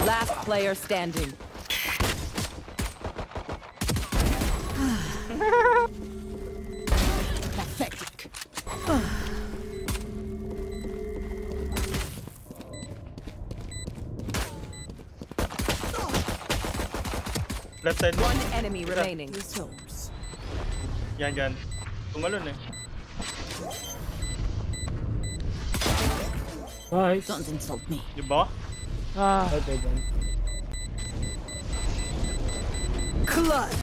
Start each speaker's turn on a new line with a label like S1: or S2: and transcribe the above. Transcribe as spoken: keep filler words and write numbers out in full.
S1: Last player standing. Pathetic.
S2: Left side.
S1: One enemy
S2: Isa.
S1: remaining.
S2: Yan, yan. Tumalon eh.
S3: Nice.
S1: Don't insult me.
S2: Di ba?
S3: Ah, okay dyan.
S1: Clutch.